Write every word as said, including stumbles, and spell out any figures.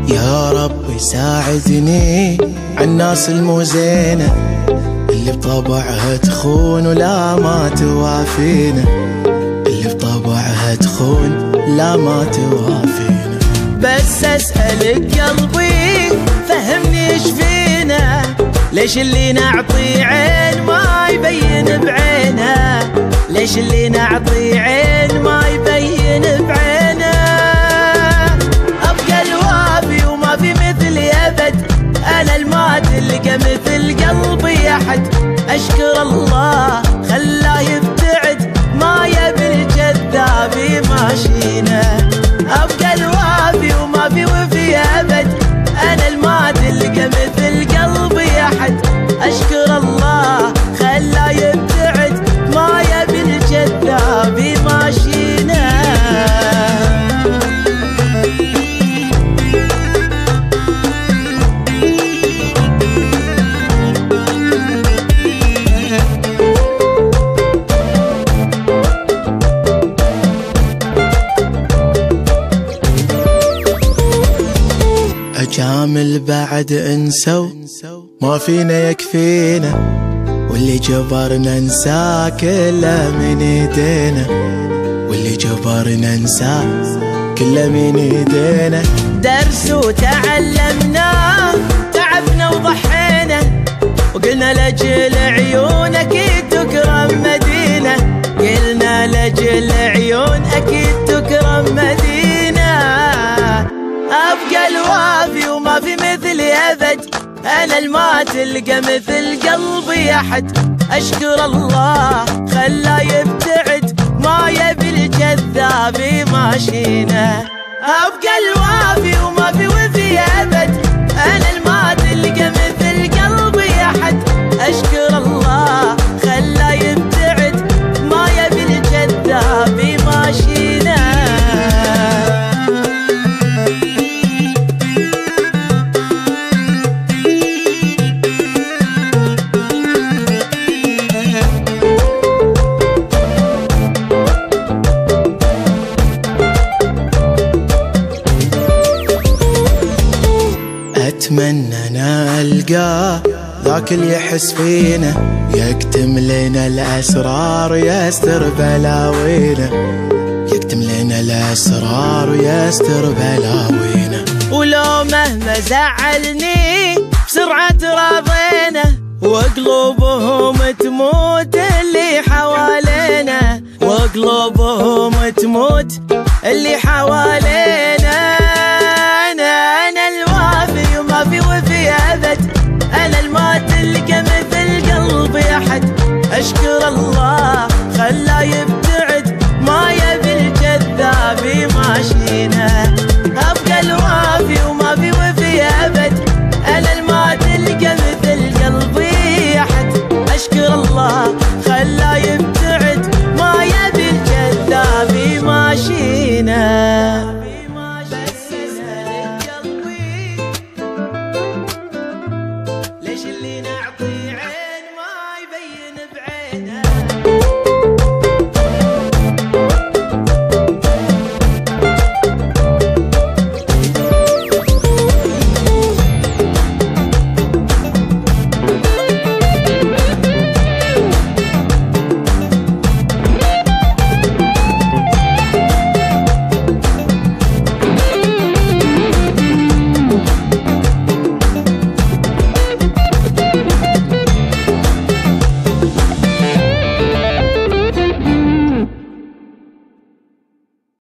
يا رب ساعدني عالناس الموزينة اللي بطبعها تخون ولا ما توافينا، اللي بطبعها تخون لا ما توافينا. بس اسألك قلبي فهمني ايش فينا، ليش اللي نعطي عين ما يبين بعينه، ليش اللي نعطي عين ما يبين بعينه. ابقى الوافي وما في مثلي ابد، انا المات لقى مثل قلبي احد. اشكر الله خلاه يبتعد ما يبي الجذاب ماشينا. ابقى الوافي وما في وفي ابد، انا المات لقى مثل قلبي احد. اشكر الله خلاه يبتعد ما يبي الجذاب ماشينا. أجامل بعد انسوا ما فينا يكفينا، واللي جبرنا ننساه كله من ايدينا، واللي جبرنا ننساه كله من ايدينا. درس وتعلمناه تعبنا وضحينا، وقلنا لأجل عيون أكيد تكرم مدينة، قلنا لأجل عيون أكيد تكرم مدينة. أبقى الوافي وما في مثلي أبد، أنا المات لقى مثل قلبي أحد. أشكر الله خلاه يبتعد ما يبي الجذاب ماشينا. أبقى الوافي وما في وفي أبد، أنا المات لقى مثل قلبي أحد. أشكر الله خلاه يبتعد ما يبي الجذاب ماشينا. أتمنى أنا ألقاه ذاك اللي يحس فينا، يكتم لنا الأسرار ويستر بلاوينا، يكتم لنا الأسرار ويستر بلاوينا. ولو مهما زعلني بسرعة راضينا، وقلوبهم تموت اللي حوالينا، وقلوبهم تموت اللي حوالينا. ما في وفي أبد، أنا المات لقى مثل قلبي أحد. أشكر الله خلاه يبتعد ما يبي الجذاب ماشينا.